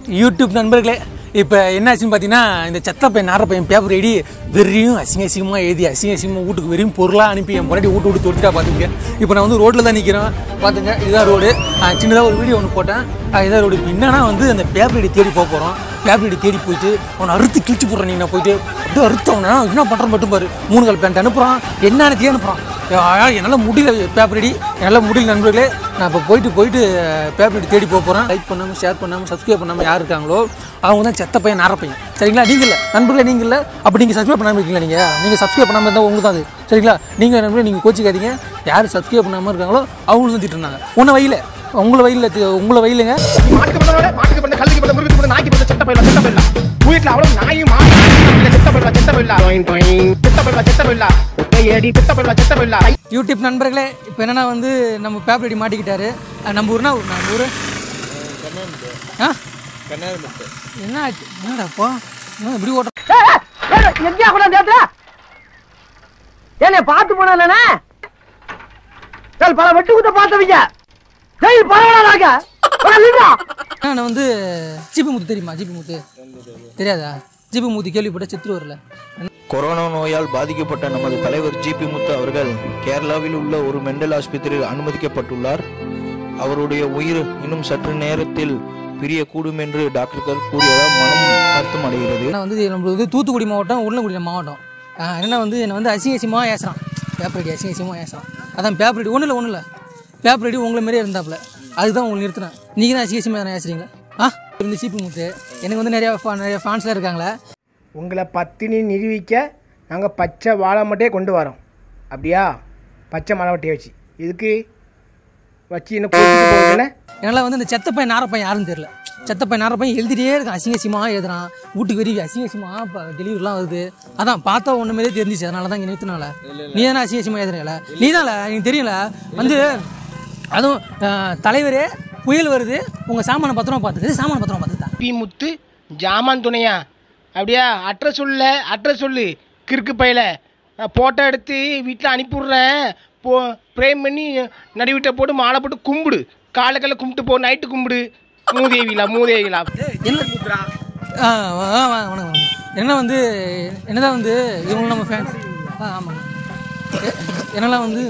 YouTube நண்பர்களே, இப்போ என்னாச்சுன்னு பார்த்தீங்கன்னா, இந்த செத்த பையன் நார பையன் பேப்பர் ரெடி வெறியும் அசிங்கமாக எழுதி அசிங்கமாக வீட்டுக்கு வெறியும் பொருளாக அனுப்பி என் முன்னாடி விட்டு தொடுத்துட்டா பார்த்துங்க. இப்போ நான் வந்து ரோட்டில் தான் நிற்கிறேன் பார்த்துங்க. இதுதான் ரோடு. சின்னதாக ஒரு வீடியோ ஒன்று போட்டேன். இதான் ரோடு. இப்போ என்னன்னா வந்து அந்த பேப்பர் ரெடி தேடி போக போகிறோம். பேப்பர் ரெடி தேடி போயிட்டு அவனை அறுத்து கிழிச்சு போடுறேன். நீங்கள் போயிட்டு அப்படியே அறுத்தவனா என்ன பண்ணுறேன் மட்டும் பாரு. 3 கால் பேண்ட் அனுப்புகிறான். என்னன்னு அனுப்புகிறான். என்னால் முடியல பேப்பர் ரெடி, என்னால் முடியல நண்பர்களே. நான் இப்போ போயிட்டு பேப்பர் ரெடி தேடி போக போகிறேன். லைக் பண்ணாமல், ஷேர் பண்ணாமல், சப்ஸ்கிரைப் பண்ணாமல் யார் இருக்காங்களோ அவங்க தான் செத்த பையன் நார பையன். சரிங்களா? நீங்கள் இல்லை நண்பர்களே, நீங்கள் இல்லை. அப்படி நீங்கள் சப்ஸ்கிரைப் பண்ணாமல் இருக்கீங்களா? நீங்கள் சப்ஸ்கிரைப் பண்ணாமல் இருந்தால் உங்களுக்கு தான் அது. சரிங்களா? நீங்கள் நண்பர்களே, நீங்கள் கோச்சிக்காதீங்க. யார் சப்ஸ்கிரைப் பண்ணாமல் இருக்காங்களோ அவங்களும் தான் திட்டுறாங்க. உன்னை வயலில் உங்களை வயலுங்க யூடியூப் நண்பர்களே. இப்போ என்னன்னா வந்து நம்ம பேப்பர் ரெடி மாட்டிக்கிட்டாரு. நம்ம ஊர்னா நம்ம ஊர் என்ன ஆச்சு? என்னடாப்பா இப்படி ஓட்ட என்ன பார்த்து போனா பல வெட்டு குத்த பார்த்தவங்க நான் வந்து ஜிபி முத்து தெரியுமா? ஜிபி முத்து தெரியாதா? ஜிபி முத்து கேள்விப்பட்ட சித்ரூர்ல கொரோனா நோயால் பாதிக்கப்பட்ட நமது தலைவர் ஜிபி முத்து அவர்கள் கேரளாவில் உள்ள ஒரு மெண்டல் ஆஸ்பத்திரியில் அனுமதிக்கப்பட்டுள்ளார். அவருடைய உயிர் இன்னும் சற்று நேரத்தில் பிரியக்கூடும் என்று டாக்டர்கள் கூறியதால் மனம் வருத்தம் அடைகிறது. வந்து நம்மளுக்கு தூத்துக்குடி மாவட்டம், உருளைக்குடி மாவட்டம். என்னென்னா வந்து என்னை வந்து அசிங்கமாக ஏசுறான். பேப்பர் ரெடி அசிங்கமாக ஏசுறான். அதான் பேப்பர் ரெடி ஒன்றும் இல்லை பேப்பர் ரெடி உங்களை மாரியே இருந்தாப்புல. அதுதான் உங்களுக்கு நிறுத்தினேன். நீங்கள் தான் அசிங்கமாக தானே ஏசுறீங்க. இந்த ஜிபி முத்து எனக்கு வந்து நிறைய ஃபேன்ஸ்லாம் இருக்காங்களே. உங்களை பத்தினி நிரூபிக்க நாங்கள் பச்சை வாழை மட்டையே கொண்டு வரோம். அப்படியா? பச்சை மலை வட்டையை வச்சு இதுக்கு வச்சு என்ன போகுதுன்னு என்னால் வந்து இந்த செத்த பையன் நார பையன் யாருன்னு தெரியல. செத்த பையன் நார பையன் எழுதிட்டே இருக்கான். அசிங்கசியமாக எழுதுறான். வீட்டுக்கு வெறி அசிங்கசியமாக இப்போ டெலிவரிலாம் வருது. அதான் பார்த்தா ஒன்று மாரியே தெரிஞ்சிச்சு. அதனால தான் இங்கே நிறுத்தினால. நீ தானே அசிங்கசியமாக எழுதுறீங்கள? நீ தான்ல, எனக்கு தெரியல. வந்து அதுவும் தலைவரே புயல் வருது, உங்கள் சாமான பத்திரமா பார்த்துக்குது. சாமான பத்திரமா பார்த்துக்கிட்டா பி முத்து ஜாமான் துணையா? அப்படியா? அட்ரஸ் சொல்லு கிறுக்கு பையில. போட்டோ எடுத்து வீட்டில் அனுப்பிவிட்றேன். ப்ரேம் பண்ணி நடுவிட்ட போட்டு மாலை போட்டு கும்பிடு. காலைக்கல்ல கும்பிட்டு போ, நைட்டு கும்பிடு. மூதேவிலா என்ன கூப்பிட்றா? வணக்கம். என்ன வந்து என்னதான் வந்து இவங்க நம்ம ஃபேன்ஸ். ஆமாங்க. என்னெல்லாம் வந்து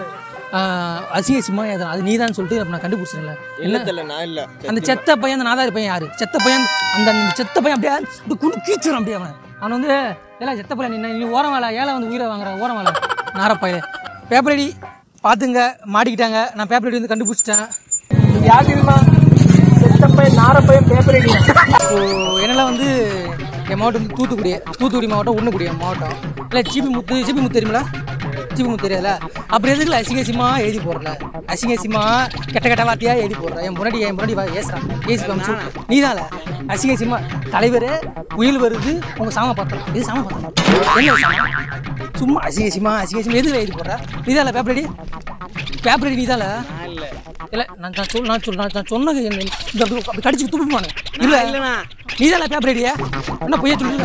அசிங்கசியமாக ஏதா அது நீ தான் சொல்லிட்டு நான் கண்டுபிடிச்சிடல. என்ன அந்த செத்த பையன், அந்த நாதாரி பையன் யாரு? செத்த பையன் அந்த செத்த பையன் அப்படியே குண்டு கீச்சுறான். அப்படியே அவன் வந்து எல்லாம் செத்த பையன். நீ ஓரம் வேலை ஏழை வந்து உயிரை வாங்குறான். ஓரம் வேலை நாரப்பையில. பேப்பர் ரெடி பார்த்துங்க மாட்டிக்கிட்டாங்க. நான் பேப்பர் ரெடி வந்து கண்டுபிடிச்சிட்டேன். யார் தெரியுமா? செத்த பையன் நார பையன் பேப்பர் ரெடி. என்னெல்லாம் வந்து என் மாவட்டம் வந்து தூத்துக்குடி மாவட்டம், உருளைக்குடி மாவட்டம். இல்லை ஜிபி முத்து தெரியுமில? ஜிபி முத்து தெரியாதுல? அப்படி எதுக்குல அசிங்கசியமாக எழுதி போடுறல? அசிங்கசியமாக கெட்ட வார்த்தையாக எழுதி போடுற. என் முன்னாடி ஏசுறான். ஏசி காமிச்சு நீ தான்ல அசிங்கசியமாக. தலைவர் புயல் வருது, உங்கள் சாம பார்த்தோம். இது சாம பார்த்தோம். என்ன சாமம்? சும்மா அசிங்கசியமாக எதுல எழுதி போடுற? நீ தான்ல பேப்பர் ரெடி நீ தான்ல? இல்லை நான் சொன்னது அப்படி கடிச்சு துப்புமானு இல்லை நீ தான்ல பேப்பர் ரெடியா? என்ன பொய்ய சொல்லுங்க.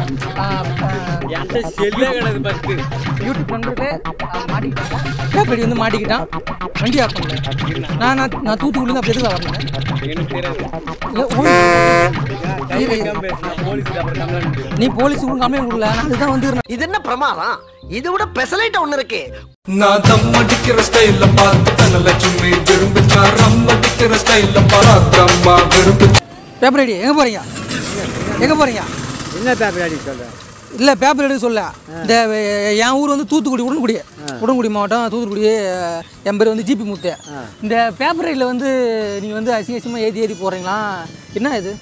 யூடியூப் நண்பர்களே மாட்டிக்கிட்டாங்க. பேப்பர் ரெடி வந்து மாட்டிக்கிட்டான். வண்டி ஆஃப் பண்ணல. நான் தூத்துக்குடியிருந்து அப்படி எதுக்கு வரேன்? நீ போலீஸ் கம்ப்ளைண்ட் கொடுக்கல. நான் அதுதான் வந்து இது என்ன பிரமாதம்? இதை விட பெசலைட் ஒண்ணு இருக்கு. நான் தம் அடிக்கிற ஸ்டைல்ல பார்த்து தனலட்சுமி விரும்பிச்சா. ரம் அடிக்கிற ஸ்டைல்ல பார்த்தம்மா விரும்பிச்சா. பேப்பர் ரெடி எங்கே போறீங்க? என்ன பேப்பர் ரெடி சொல்ற? இல்லை பேப்பர் ரெடி சொல்ல. இந்த என் ஊர் வந்து தூத்துக்குடி, உடன்குடி மாவட்டம், தூத்துக்குடி. என் பேர் வந்து ஜிபி முத்து. இந்த பேப்பர் ரெடியில் வந்து நீங்கள் வந்து அசிங்கசியமாக ஏற்றி போடுறீங்களா? என்ன இது?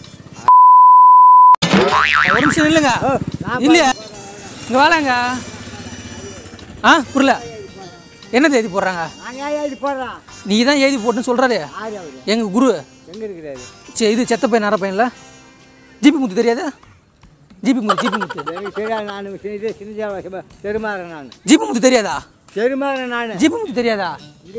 ஒரு நிமிஷம் இல்லைங்க. இல்லையா இங்கே வாழங்க. புரியல. என்னது எழுதி போடுறாங்க? நீ தான் எழுதி போட்டுன்னு சொல்கிறாரு எங்கள் குரு. சரி, இது செத்த பையன் நார பையன்ல ஜிபி முத்து தெரியாது? ஜிபி முத்து தெரியாதா? ஜிபி முத்து தெரியாதா?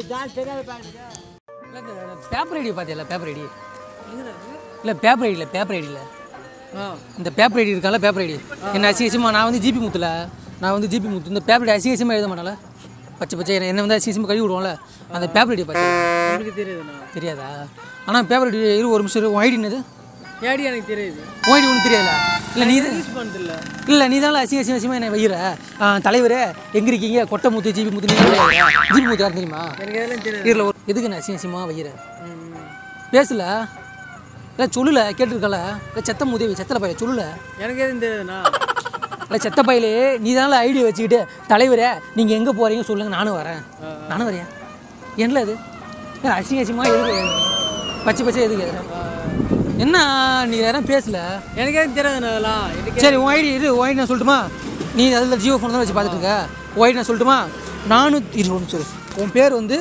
பேப்பர் ஐடி பார்த்தியா? பேப்பர் ஐடி இல்லை, பேப்பர் ஐடி இல்லை. இந்த பேப்பர் ஐடி இருக்கால, பேப்பர் ஐடி என்ன அசிங்கசியமாக. நான் வந்து ஜிபி முத்து இந்த பேப்பர் ஐடி அசிங்கசியமாக எழுத மாட்டால. பச்சை என்ன வந்து அசிங்கசியமாக கழுவி விடுவோம்ல, அந்த பேப்பர் ஐடியை பார்த்து தெரியாதா? ஆனால் பேப்பர் ஐடி ஒரு நிமிஷம் ஐடி என்னது? ஏடி எனக்கு தெரியுது. ஓய்டி ஒன்றும் தெரியல. இல்லை நீ தான் யூஸ் பண்ணதில்ல. இல்லை நீ தான் அசிங்கமாக என்னை வைகிற. தலைவரே எங்கே இருக்கீங்க? கொட்டை முத்து ஜிபி முத்து. நீங்கள் ஜிபி முத்து யாரும் தெரியுமா? எனக்கு எதெல்லாம் தெரியாது. இதில் ஒரு எதுக்கு நான் அசிங்கமாக வைகிற? பேசல இல்லை சொல்லல கேட்டுருக்கல. இல்லை செத்த முதவி செத்தல பையன் சொல்லல. எனக்கு எதுவும் தெரியாதுண்ணா. இல்லை செத்த பையிலே நீ தானே ஐடியா வச்சுக்கிட்டு தலைவரே நீங்கள் எங்கே போகிறீங்க சொல்லுங்கள் நானும் வரேன். நானும் வரேன். என்ன அது அசிங்கமாக எதுக்கு பச்சை பச்சை எதுக்கு என்ன நீ யாரும் பேசல? எனக்கு எதுவும் தெரியாதுண்ணா அதெல்லாம். சரி உன் ஐடி இது உன் ஐடி நான் சொல்லட்டுமா? நீ அதில் ஜியோ ஃபோன் தான் வச்சு பார்த்துட்டு இருக்க. உன் ஐடி நான் சொல்லட்டுமா? 420 சொல்லு. உன் பேர் வந்து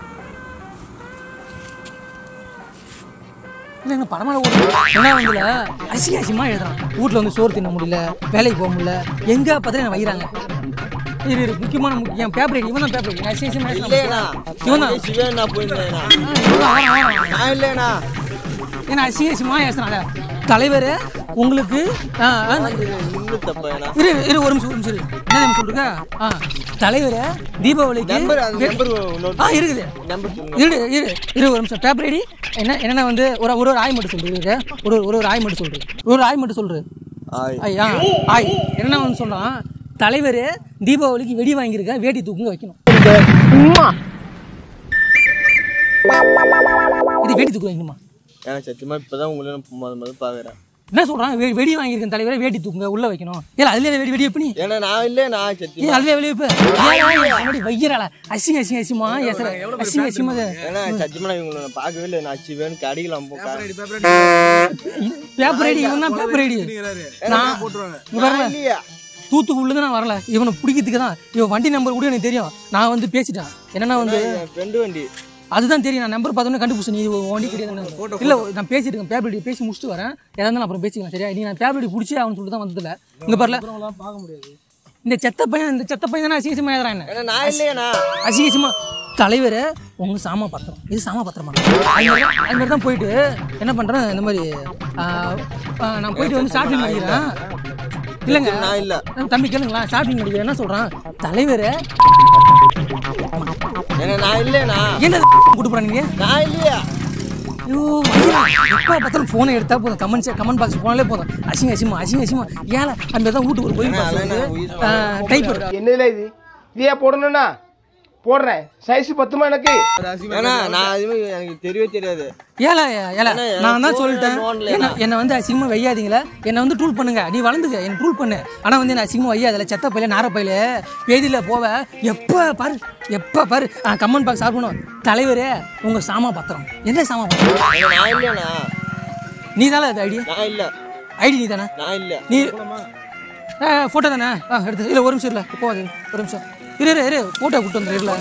இல்லை என்ன படமாக என்ன வந்துல அசிங்கமாக எழுதுறான். வீட்டில் வந்து சோறு தின்ன முடியல, வேலைக்கு போக முடியல, எங்கே பார்த்து என்ன வைக்கிறாங்க. இது முக்கியமான என் பேப்பர் ஐடி இவன் தான். பேப்பர் ஐடி அசிங்கமாக இவன் தான் ஏன்னா அசிங்கமாக ஏசுறாங்க. தலைவர் உங்களுக்கு இரு ஒரு நிமிஷம் என்ன சொல்லுங்க. தலைவர் தீபாவளிக்கு இருக்குது. இரு ஒரு நிமிஷம். பேப்பர் ஐடி என்னென்ன வந்து ஒரு ஆய் மட்டும் சொல்றீங்க. ஒரு ஆய் மட்டும் சொல்றேன். ஒரு ஆய் மட்டும் சொல்றேன். ஆய் என்ன வந்து சொல்றான். தலைவர் தீபாவளிக்கு வெடி வாங்கியிருக்க, வேட்டி தூக்குங்க வைக்கணும். இது வேட்டி தூக்கு வைக்கணுமா? சத்தியமா இப்பதான் உங்களை முதல்ல பாக்குறேன். என்ன சொல்றான்? வெடி வாங்கியிருக்கேன் தலைவரை, வேட்டி தூக்குங்க உள்ள வைக்கணும். ஏன் அதுல வெடி எப்படி? ஏன்னா நான் இல்ல நான் சத்தியமா அதுல வெளியே வைக்கிறாளா? அசிங்கமா ஏசுற அசிங்கமா. ஏன்னா சத்தியமா இவங்களை பார்க்கவே இல்லை. நான் அச்சி வேணும் அடிக்கலாம். பேப்பர் ஐடி இவன் தான். பேப்பர் ஐடி நான் தூத்துக்குள்ளதான் நான் வரல. இவனை பிடிக்கிறதுக்கு தான். இவன் வண்டி நம்பர் கூட எனக்கு தெரியும். நான் வந்து பேசிட்டேன். என்னன்னா வந்து ஃப்ரெண்டு வண்டி அதுதான் தெரியும். நான் நம்பர் பார்த்தோன்னே கண்டுபிடிச்சேன். நீ வண்டி கிடையாது. இல்லை நான் பேசிட்டு இருக்கேன். பேப்பர் ஐடி பேசி முடிச்சுட்டு வரேன். எதா இருந்தாலும் அப்புறம் பேசிக்கலாம். சரியா? நீ நான் பேப்பர் ஐடி பிடிச்சி அவனு சொல்லிட்டு தான் வந்ததில்ல. இங்கே பாருல பார்க்க முடியாது. இந்த செத்த பையன் தானே அசிங்கமா எழுதுறான். என்ன நான் இல்லையா அசிங்கமா தலைவர் உங்க சாமா பத்திரம். இது சாமா பத்திரமா? அது மாதிரி தான் போயிட்டு என்ன பண்றேன். இந்த மாதிரி நான் போயிட்டு வந்து ஷாப்பிங் பண்ணிக்கிறேன். இல்லைங்க நான் இல்லை தம்பி கேளுங்களா. ஷாப்பிங் பண்ணிக்கிறேன். என்ன சொல்றான் தலைவர்? நான் இல்லையா என்ன கூட்டு போறீங்க? நான் இல்லையா? ஐயோ எப்போ பார்த்தாலும் ஃபோனை எடுத்தா போதும். கமெண்ட் பாக்ஸ் போனாலே போதும். அசிங்கமா ஏழை அந்த தான் வீட்டுக்கு போய் டைப் என்னதுல இது இதே போடணும்னா போடுறேன். சைஸ் பத்துமா எனக்கு? எனக்கு தெரியவே தெரியாது. ஏல நான் தான் சொல்லிட்டேன். என்னை வந்து அசிங்கமா வையாதீங்களா. என்னை வந்து டூல் பண்ணுங்க. நீ வளர்ந்துக்க என்ன டூல் பண்ணு. ஆனால் வந்து என்ன அசிங்கமா வையாதில்ல. செத்த பையில நார பையில பேதியில் போவ எப்போ பாரு கமெண்ட் பாக்ஸ் ஆட் பண்ணுவோம். தலைவரே உங்க சாமா பத்திரம். என்ன சாமா பத்திரம்? நீ தானே அது ஐடி? நான் இல்லை. ஐடி நீ தானே? நான் இல்லை. நீ ஃபோட்டோ தானே? எடுத்து இல்லை ஒரு நிமிஷம் இல்லை போகாது. ஒரு நிமிஷம் இரு ஃபோட்டோ கூட்டு வந்துடுறீங்களா?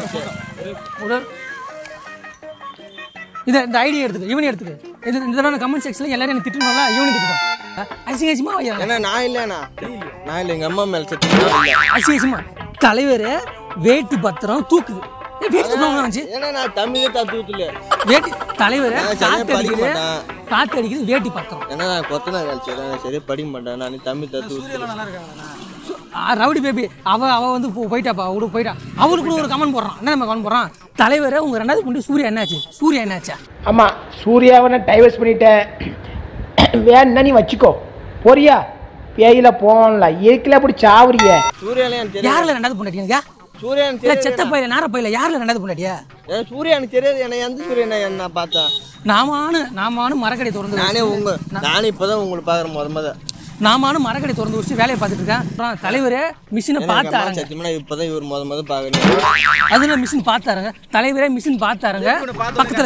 இந்த ஐடியா எடுத்துக்க. இவனே எடுத்துக்க. இந்த கமெண்ட் செக்ஷன்ல எல்லாரும் எனக்கு திட்டுனால இவனே திட்டுவான். அசிங்கமா வையா. நான் இல்லைண்ணா. நான் இல்லை. எங்கள் அம்மா மேலே அசிங்கமா தலைவர் வேட்டி பத்திரம் தூக்குது. நான் தமிழே தூத்துல வேட்டி தலைவர் காத்து அடிக்குது வேட்டி பத்திரம். ஏன்னா நான் கொத்தனா கழிச்சேன். சரியா படிக்க மாட்டேன். நான் தமிழ் தத்து ரவுடி பேபி அவ வந்து போயிட்டாப்பா. அவருக்கு போயிட்டா. அவருக்கு கூட ஒரு கமெண்ட் போடுறான். என்ன நம்ம கமெண்ட் போடுறான்? தலைவர் உங்க ரெண்டாவது பொண்ணு சூர்யா என்னாச்சா? ஆமா சூர்யாவை நான் டைவர்ஸ் பண்ணிட்டேன். வேணா நீ வச்சுக்கோ. போறியா? பேயில போகல ஏக்கல அப்படி சாவுறிய. சூர்யால யாருல ரெண்டாவது பொண்டாட்டியா? சூர்யான் செத்த பையில நார பையில யாருல ரெண்டாவது பொண்டாட்டியா? சூர்யானுக்கு தெரியாது. எனக்கு எந்த சூரியனை என்ன பார்த்தா நாமானு மரக்கடை திறந்து நானே இப்பதான் உங்களை பாக்குறேன். முத நாமானு மரக்கடை திறந்து வச்சு வேலையை பார்த்துட்டு இருக்கேன். தலைவர் மிஷினை பார்த்தாருங்க. சத்தியமா இப்பதான் இவர் முத பாக்குறேன். அதுல மிஷின் பார்த்தாருங்க. தலைவரே மிஷின் பார்த்தாருங்க. பக்கத்துல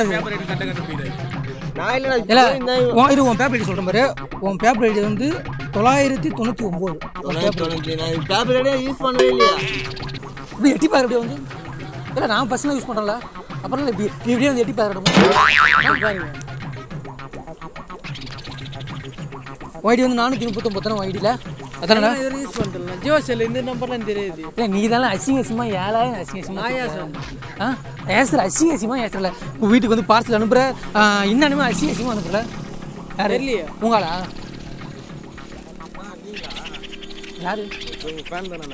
உன் பேப்பர் ஐடி சொல்றேன் பாரு. உன் பேப்பர் ஐடி வந்து 999. பேப்பர் ஐடியா யூஸ் பண்ணவே இல்லையா? இப்படி எட்டி பாரு. அப்படியே வந்து இல்லை நான் பர்சனலாக யூஸ் பண்ணுறல. அப்புறம் இப்படியே வந்து எட்டி பாரு. ஐடி வந்து 439 ஐடியில் அதானே யூஸ் பண்ணுறேன். ஜியோ செல் இந்த நம்பர்லாம் தெரியுது. இல்லை நீ தானே அசிங்கமா ஏழாயிரம் அசிங்கமா ஏசுற அசிங்கமா ஏசுறல. வீட்டுக்கு வந்து பார்சல் அனுப்புற. இன்னுமே அசிங்கமா அனுப்புற. யாரு இல்லையா? உங்களா யாரு?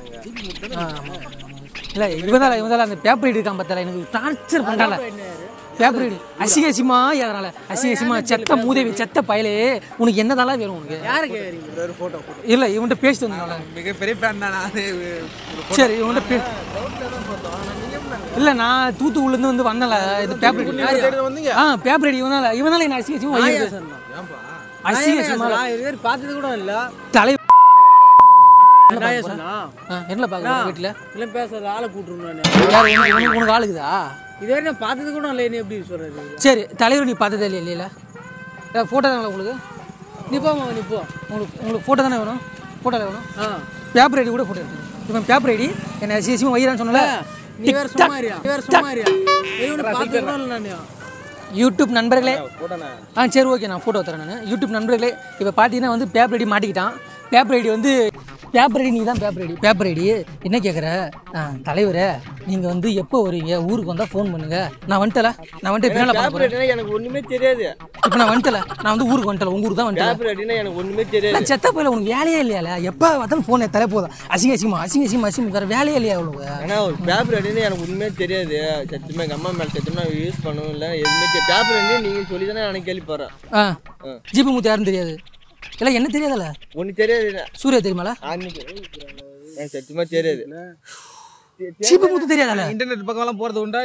இல்லை இவதால அந்த பேப்பர் ஐடி இருக்கான் பார்த்தல எனக்கு டார்ச்சர் பண்ணுறால. பேப்பர் ரெடி அசிங்கசிமா அதனால அசிங்கசிமா செத்த மூதேவி செத்த பயலே உனக்கு என்னதாலாம் வேணும் உனக்கு யாரு கேக்குறீங்க ஒரு போட்டோ இல்லை இவன்கிட்ட பேசிட்டு வந்தால மிகப்பெரிய ஃபேன் தான் நான். சரி இவன்கிட்ட இல்லை நான் தூத்துக்குள்ளேருந்து வந்து வந்தல இது பேப்பர் ரெடி பேப்பர் ரெடி இவனால என்ன அசிங்கசிமா அசிங்கசிமா நான் இதுவரை பார்த்தது கூட இல்ல தலை நான் சொன்னா என்ன பார்க்குறேன் வீட்டில் இல்ல பேசுறது ஆளை கூட்டுறேன் யார் உனக்கு ஆளுக்குதா இதுவரை நான் பார்த்தது கூட இல்லை என்ன எப்படி சொல்றது சரி தலைவர் நீ பார்த்ததே இல்லையா ஃபோட்டோ தானே உங்களுக்கு நீ போமா நீ போ உங்களுக்கு ஃபோட்டோ தானே வேணும் ஃபோட்டோவில் வேணும் ஆ பேப்பர் ஐடி கூட ஃபோட்டோ எடுத்து இப்போ பேப்பர் ஐடி என்ன சிசியும் வைரான்னு சொன்னல நீ வேற சும்மாரியா இவனை பார்த்தது கூட இல்லை நான் யூடியூப் நண்பர்களே சரி ஓகே நான் ஃபோட்டோ தரேன் நான் யூடியூப் நண்பர்களே இப்போ பார்த்தீங்கன்னா வந்து பேப்பர் ஐடி மாட்டிக்கிட்டான் பேப்பர் ஐடி வந்து பேப்பர் ஐடி நீ தான் பேப்பர் ஐடி என்ன கேட்குற தலைவரே நீங்கள் வந்து எப்போ வருவீங்க ஊருக்கு வந்தால் ஃபோன் பண்ணுங்க நான் வந்துட்டல இப்போ எனக்கு ஒண்ணுமே தெரியாது. இப்போ நான் வந்துட்டல நான் வந்து ஊருக்கு வந்துட்டல உங்க ஊருக்கு தான் வந்துட்டேன் பேப்பர் அடினா எனக்கு ஒண்ணுமே தெரியாது. செத்த போயில உனக்கு வேலையே இல்லையா எப்போ பார்த்தாலும் ஃபோன் தலை போதும் அசிங்கசிமா வேற வேலையே இல்லையா அவ்வளோ ஆனா ஒரு பேப்பர் அடினா எனக்கு ஒண்ணுமே தெரியாது. சத்தியமா எங்க அம்மா மேல சத்தியமா யூஸ் பண்ணவும் இல்லை எதுவுமே பேப்பர் அடி நீங்க சொல்லி தானே எனக்கு கேள்விப்படுறேன். ஜிபி முத்து யாருன்னு தெரியாது இல்லை என்ன தெரியாதுல்ல ஒண்ணு தெரியாது. சூர்யா தெரியுமால எனக்கு சத்தியமா தெரியாது. ஜிபி முத்து தெரியாதுல்ல இன்டர்நெட் பக்கம்லாம் போறது உண்டா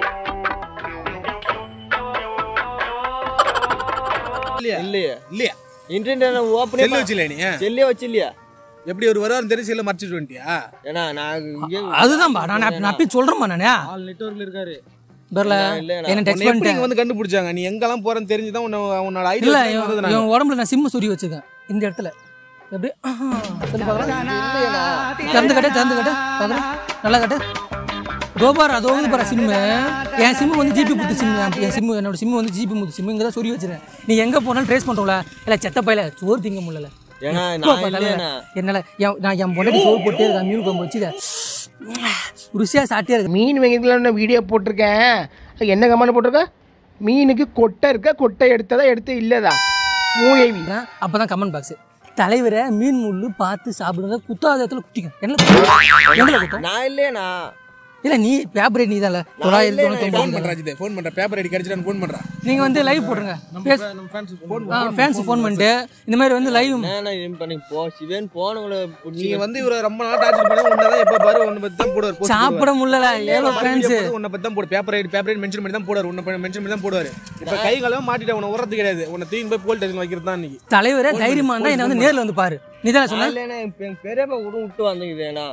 இல்லையா இல்லையா? இன்டர்நெட் ஓபன் செல்லு வச்சில நீ செல்லே வச்சு இல்லையா? எப்படி ஒரு வருவாருன்னு தெரிஞ்சு செல்ல மறைச்சிட்டு வந்துட்டியா? ஏன்னா நான் இங்கே அதுதான்பா நான் அப்படி சொல்றேன்ப்பா நானே ஆல் நெட்வொர்க்ல இருக்காரு. பரல என்ன டெக்ஸ்ட் எப்படி பண்ணிட்டு வந்து கண்டுபிடிச்சாங்க? நீ எங்கெல்லாம் போறன்னு தெரிஞ்சுதான் உன்னோட ஐடி இல்ல இவன் உடம்புல நான் சிம்ம சொருகி வச்சிருக்கேன் இந்த இடத்துல எப்படி சொல்லி பார்க்கலாம் திறந்து கட்ட பார்க்கலாம் நல்லா கட்டு கோபார் அதோடு பாரு சிம்மு என் சிம்மு வந்து ஜிபி முத்து சிம்மு என் சிம்மு என்னோட சிம்மு வந்து ஜிபி முத்து சிம்மு இங்கே தான் சொருகி வச்சிருக்கேன் நீ எங்கே போனாலும் ட்ரேஸ் பண்ணுறோம்ல இல்லை செத்த பையில சோறு திங்க முடியல என்னால நான் என் பொண்டாட்டி சோறு போட்டே இருக்கேன் மீன் குழம்பு வச்சு ருசியா சாட்டியா இருக்கு மீன் வாங்கிக்கலாம்னு வீடியோ போட்டிருக்கேன் என்ன கமெண்ட் போட்டிருக்க மீனுக்கு கொட்டை இருக்க கொட்டை எடுத்ததா எடுத்து இல்லதா மூதேவி அப்பதான் கமெண்ட் பாக்ஸ் தலைவரை மீன் முள்ளு பார்த்து சாப்பிடுங்க குத்தாத இடத்துல குத்திக்கும் என்ன குத்தம் நான் இல்லையண்ணா இல்ல நீ பேப்பர் நீ தான் ஃபோன் பண்றாஜிதே ஃபோன் பண்ற பேப்பர் ஐடி கிடைச்சிட்டான்னு ஃபோன் பண்றா. நீங்க வந்து லைவ் போடுங்க ஃபேன்ஸ் ஃபோன் பண்ணிட்டு இந்த மாதிரி வந்து லைவ் நான் இது பண்ணி போ சிவன் போனவங்கள நீ வந்து இவர ரொம்ப நாள் டார்ச்சர் பண்ணி உன்னதான் எப்ப பாரு உன்னை பத்தி தான் போடுவார். சாப்பிட முடியல ஏலோ ஃபேன்ஸ் உன்னை பத்தி தான் போடு பேப்பர் ஐடி மென்ஷன் பண்ணி தான் போடுவார். உன்னை மென்ஷன் பண்ணி தான் போடுவார். இப்ப கை காலம் மாட்டிட்ட உன்னை உரத்து கிடையாது. உன்னை தூக்கி போய் போலீஸ் ஸ்டேஷன் வைக்கிறது தான் இன்னைக்கு. தலைவரே தைரியமா இருந்தா என்ன வந்து நேர்ல வந்து பாரு நீ தானே சொன்ன இல்லைண்ணா என் பெரியப்பா கூட விட்டு வந்தீங்கண்ணா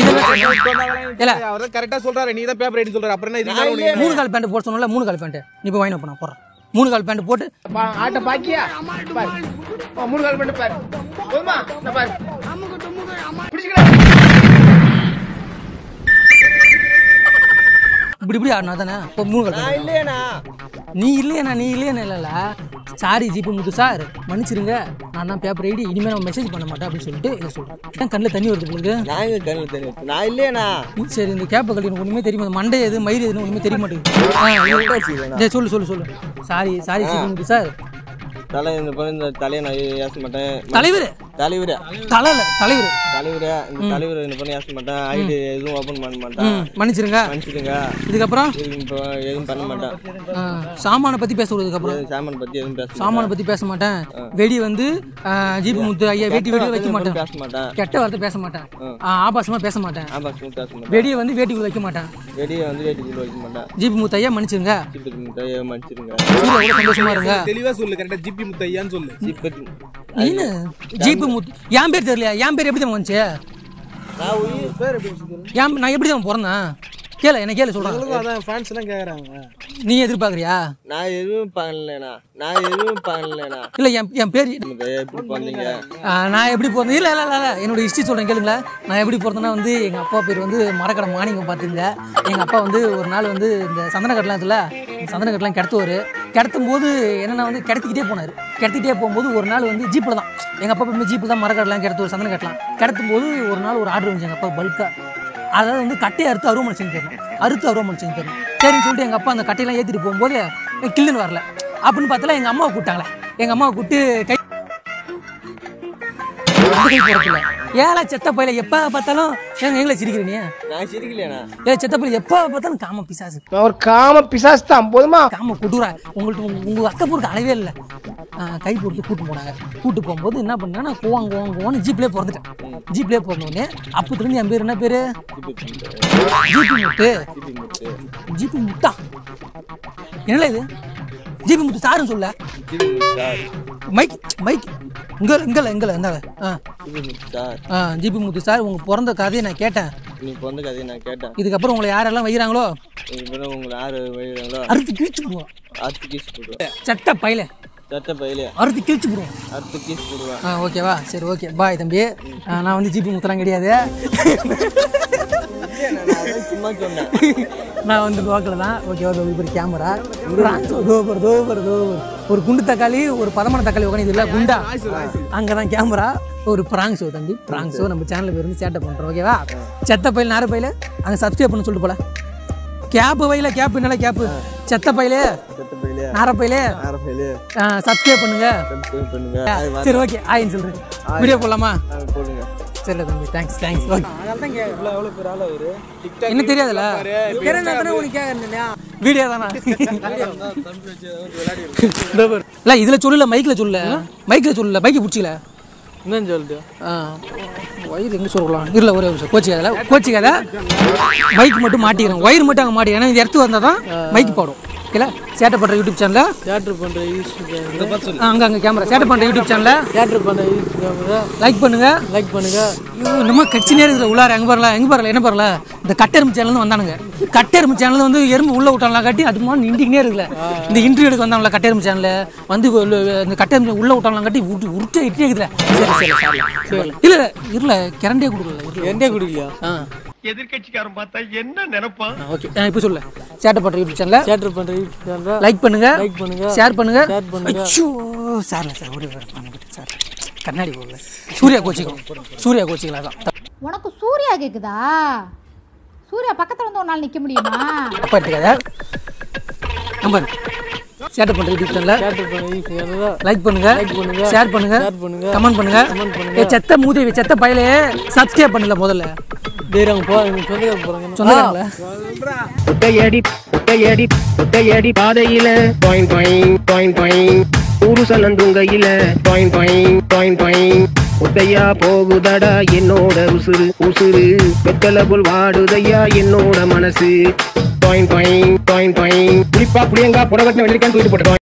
அவர் கரெக்டா சொல்றாரு. நீ தான் பேப்பர் ஐடி சொல்றாரு. அப்புறம் என்ன இது 3 கால் பேண்ட் போட சொன்னல 3 கால் பேண்ட் நீ போய் வாங்கி போனா போறேன் 3 கால் பேண்ட் போட்டு ஆட்ட பாக்கியா பாரு 3 கால் பண்ணி பாரு போமா நான் பாரு இப்படி ஆடினா தானே இப்போ 3 கால் பேண்ட் இல்லையண்ணா நீ இல்லையா இல்ல சாரி ஜிபி முத்து சார் மன்னிச்சிருங்க நான் தான் பேப்பர் ஐடி இனிமேல் நான் மெசேஜ் பண்ண மாட்டேன் அப்படின்னு சொல்லிட்டு இதை சொல்றேன் கண்ணில் தண்ணி வருது உங்களுக்கு நான் கண்ணில் தண்ணி வருது நான் இல்லையண்ணா சரி இந்த கேப்பை கட்டி எனக்கு ஒன்றுமே தெரியுமா மண்டை எது மயிறு எதுன்னு ஒன்றுமே தெரிய மாட்டேங்குது சொல்லு சாரி ஜிபி முத்து சார் தலை இந்த தலையை நான் ஏச மாட்டேன் தலைவர் தலைவர் இந்த தலைவர் இந்த பண்ணி ஏச மாட்டேன் ஐடி எதுவும் ஓபன் பண்ண மாட்டேன் மன்னிச்சிருங்க இதுக்கப்புறம் இப்போ எதுவும் பண்ண மாட்டேன் சாமானை பத்தி பேச அதுக்கப்புறம் சாமானை பத்தி பேச மாட்டேன் வெடி வந்து ஜிபி முத்து ஐயா வேட்டி வைக்க மாட்டேன் பேச மாட்டேன் கெட்ட வார்த்தை பேச மாட்டேன் ஆபாசமா பேச மாட்டேன் வெடியை வந்து வேட்டிக்குள்ள வைக்க மாட்டேன் வைக்க மாட்டேன் ஜிபி முத்து ஐயா மன்னிச்சிருங்க மன்னிச்சிருங்க சந்தோஷமா இருங்க தெளிவா சொல்லு. கரெக்டா ஜிபி முத்தையான்னு சொல்லு. என்ன ஜிபி முத்து என் பேர் தெரியல என் பேர் எப்படி தான் வந்துச்சு நான் எப்படி தான் பிறந்தேன் கேளு என்ன கேளு சொல்றேன் அதான் ஃபேன்ஸ் எல்லாம் கேக்குறாங்க. நீ எதிர்பார்க்கறியா நான் எதுவும் பண்ணலண்ணா இல்ல என் பேர் எப்படி பண்ணீங்க நான் எப்படி பிறந்தேன் இல்ல என்னோட ஹிஸ்ட்ரி சொல்றேன் கேளுங்களேன் நான் எப்படி பிறந்தேன்னா வந்து எங்க அப்பா பேர் வந்து மரக்கடை மாணிக்கம் பார்த்துங்க எங்க அப்பா வந்து ஒரு நாள் வந்து இந்த சந்தனக்கட்டெலாம் இருக்குல்ல சந்தனக்கட்டெலாம் கிடத்தும் போது என்னன்னா வந்து கிடத்திக்கிட்டே போகும்போது ஒரு நாள் வந்து ஜீப்பில் தான் எங்க அப்பா போய் ஜீப்பில் தான் மரக்கடலாம் கிடத்து ஒரு சந்தனக்கட்டலாம் கிடத்தும் போது ஒரு நாள் ஒரு ஆர்டர் வந்துச்சு எங்க அப்பா பல்கா அதாவது வந்து கட்டையை அறுத்து அருவமனை செஞ்சு தரணும் சரின்னு சொல்லிட்டு எங்கள் அப்பா அந்த கட்டையெல்லாம் ஏற்றிட்டு போகும்போது கில்லுன்னு வரல அப்படின்னு பார்த்தால எங்கள் அம்மாவை கூப்பிட்டாங்களே எங்கள் அம்மாவை கூப்பிட்டு கை போகிறதில்ல ஏழை செத்த பையில எப்போ பார்த்தாலும் எங்களை சிரிக்கிறீங்க? நான் சிரிக்கலையாண்ணா. செத்த பையில எப்போ பார்த்தாலும் காம பிசாசு. ஒரு காம பிசாசு தான் போதுமா? காம கொட்டுறா. உங்கள் அக்கப்பூருக்கு அளவே இல்லை. கை போட்டு கூட்டு போனாங்க. கூட்டு போகும்போது என்ன பண்ணேன், நான் கோவான்னு ஜீப்லேயே பிறந்துட்டேன். ஜீப்லேயே பிறந்தோடனே அப்போத்துலேருந்து என் பேர் என்ன பேர்? ஜிபி முத்து. ஜிபி முத்தா என்ன இது? ஜிபி முத்து சாருன்னு சொல்ல. மைக் எங்களை இருந்தாங்க. ஜிபி முத்து சார், உங்க பிறந்த கதையை நான் கேட்டேன். இதுக்கப்புறம் உங்களை யாரெல்லாம் வைக்கிறாங்களோ அறுத்து கிழிச்சு போடுவோம். செத்த பையில அறுத்து கிழிச்சு போடுவோம். ஓகேவா? சரி, ஓகே, பாய் தம்பி. நான் வந்து ஜிபி முத்தலாம் கிடையாது. நான் வந்து லோக்கல் தான். ஓகேவா? ஒரு கேமரா, ஒரு குண்டு தக்காளி, ஒரு பதமான தக்காளி உட்காந்து இல்லை குண்டா, அங்கதான் கேமரா. ஒரு பிராங்க் ஷோ தம்பி, பிராங்க் ஷோ நம்ம சேனலுக்கு இருந்து சேட்டை பண்றோம். ஓகேவா? செத்த பையில நார பையில அங்கே சப்ஸ்கிரைப் பண்ண சொல்லிட்டு போல. கேப்பு வயல கேப்பு என்னல கேப்பு? செத்த பையிலே நார பையிலே சப்ஸ்கிரைப் பண்ணுங்க. சரி, ஓகே, ஆயின்னு சொல்றேன். வீடியோ போடலாமா? சரி தம்பி, தேங்க்ஸ். என்ன தெரியாதுல்ல? வீடியோ தானா? இல்லை இதில் சொல்லல, மைக்கில் சொல்லல. மைக்கை பிடிச்சிக்கல. என்னன்னு சொல்லிட்டு ஒயர் எங்கே சொல்லலாம்? இல்லை, ஒரே விஷயம் கோச்சிக்காத. மைக் மட்டும் மாட்டிக்கிறேன். ஒயர் மட்டும் அங்கே மாட்டிக்கிறேன். இது எடுத்து வந்தால் தான் மைக் பாடும். இல்லை, சேட்டை பண்ணுற யூடியூப் சேனலில் அங்கே கேமரா சேட்டை பண்ணுற யூடியூப் சேனலில் லைக் பண்ணுங்க. நம்ம கட்சி நேரத்தில் உள்ளார எங்கே பாருல என்ன பாருல, இந்த கட்டெரும்பு சேனல் வந்தானுங்க. கட்டெரும்பு சேனல் வந்து எறும்பு உள்ள விட்டாங்களா காட்டி அதுக்கு முன்னாடி நின்றுக்கினே இருக்குல்ல. இந்த இன்டர்வியூ எடுக்க வந்தாங்களா கட்டெரும்பு சேனலில் வந்து இந்த கட்டெரும்பு உள்ள விட்டாங்களா காட்டி உருட்டே இட்டே இருக்குல்ல. இல்லை கரண்டே கொடுக்கலையா? எதிர்கட்சிக்காரன் பார்த்தா என்ன நினைப்பான்? ஓகே, இப்போ சொல்ல சேட்டை பண்ணுற யூடியூப் சேனலில் லைக் பண்ணுங்க, ஷேர் பண்ணுங்க. சார் கண்ணாடி போடல. சூர்யா கோச்சிக்கலாம் தான். உனக்கு சூர்யா கேக்குதா? சூர்யா பக்கத்துல வந்து ஒரு நாள் நிக்க முடியுமா? அப்பா எடுத்துக்காத. நம்பர் சேட்டை பண்ணுற யூடியூப் சேனலில் லைக் பண்ணுங்க, ஷேர் பண்ணுங்க, கமெண்ட் பண்ணுங்க. செத்த மூதேவி செத்த பையலே சப்ஸ்கிரைப் பண்ணல முதல்ல. சொன்னதடி பாதையில ஊருசனந்துங்கையில ஒத்தையா போகுதடா என்னோட உசுறு வெத்தல போல் வாடுதையா என்னோட மனசு புளிப்பா புளியங்கா புடவட்டின வெள்ளிக்கான்னு தூக்கிட்டு போட்டு